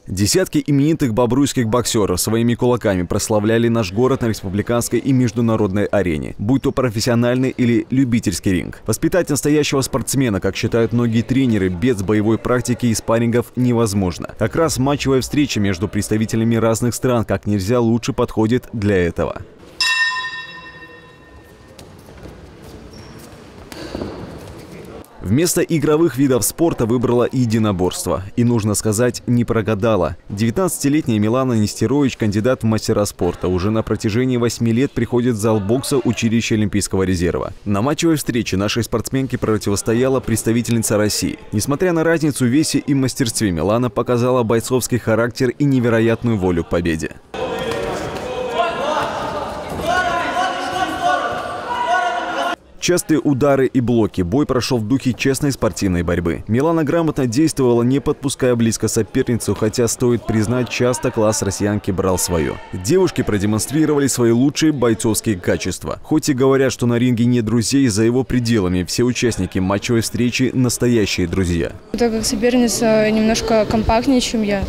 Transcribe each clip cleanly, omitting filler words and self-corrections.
Десятки именитых бобруйских боксеров своими кулаками прославляли наш город на республиканской и международной арене, будь то профессиональный или любительский ринг. Воспитать настоящего спортсмена, как считают многие тренеры, без боевой практики и спаррингов невозможно. Как раз матчевая встреча между представителями разных стран как нельзя лучше подходит для этого. Вместо игровых видов спорта выбрала единоборство. И, нужно сказать, не прогадала. 19-летняя Милана Нестерович, кандидат в мастера спорта, уже на протяжении 8 лет приходит в зал бокса училища Олимпийского резерва. На матчевой встрече нашей спортсменке противостояла представительница России. Несмотря на разницу в весе и мастерстве, Милана показала бойцовский характер и невероятную волю к победе. Частые удары и блоки. Бой прошел в духе честной спортивной борьбы. Милана грамотно действовала, не подпуская близко соперницу, хотя, стоит признать, часто класс россиянки брал свое. Девушки продемонстрировали свои лучшие бойцовские качества. Хоть и говорят, что на ринге нет друзей, за его пределами все участники матчевой встречи – настоящие друзья. Так как соперница немножко компактнее, чем я,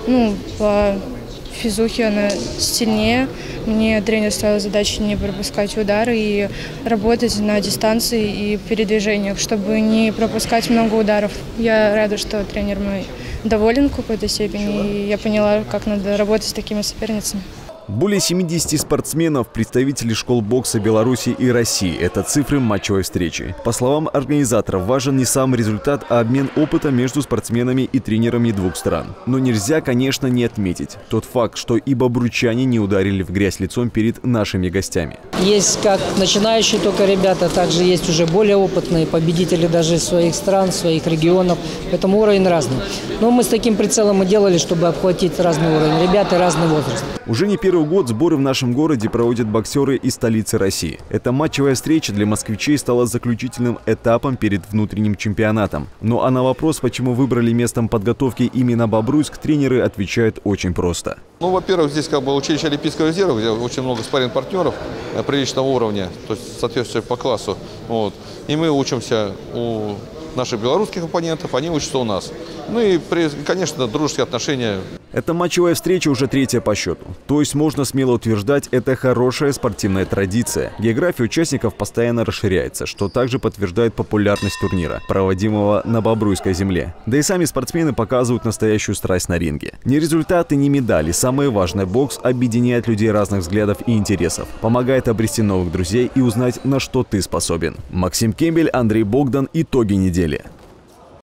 по физухе она сильнее. Мне тренер ставил задачу не пропускать удары и работать на дистанции и передвижениях, чтобы не пропускать много ударов. Я рада, что тренер мой доволен в какой-то степени, и я поняла, как надо работать с такими соперницами. Более 70 спортсменов, представителей школ бокса Беларуси и России – это цифры матчевой встречи. По словам организаторов, важен не сам результат, а обмен опытом между спортсменами и тренерами двух стран. Но нельзя, конечно, не отметить тот факт, что и бобруйчане не ударили в грязь лицом перед нашими гостями. Есть как начинающие только ребята, также есть уже более опытные победители даже из своих стран, своих регионов. Поэтому уровень разный. Но мы с таким прицелом и делали, чтобы обхватить разный уровень. Ребята разный возраст. Уже не первый год сборы в нашем городе проводят боксеры из столицы России. Эта матчевая встреча для москвичей стала заключительным этапом перед внутренним чемпионатом. Ну а на вопрос, почему выбрали местом подготовки именно Бобруйск, тренеры отвечают очень просто. Во-первых, здесь училище Олимпийского резерва, где очень много спарринг-партнеров приличного уровня, то есть соответствующего по классу. И мы учимся у наших белорусских оппонентов, они учатся у нас. И, конечно, дружеские отношения. Эта матчевая встреча уже третья по счету. То есть можно смело утверждать, это хорошая спортивная традиция. География участников постоянно расширяется, что также подтверждает популярность турнира, проводимого на бобруйской земле. Да и сами спортсмены показывают настоящую страсть на ринге. Ни результаты, ни медали. Самое важное, бокс объединяет людей разных взглядов и интересов. Помогает обрести новых друзей и узнать, на что ты способен. Максим Кембель, Андрей Богдан. Итоги недели.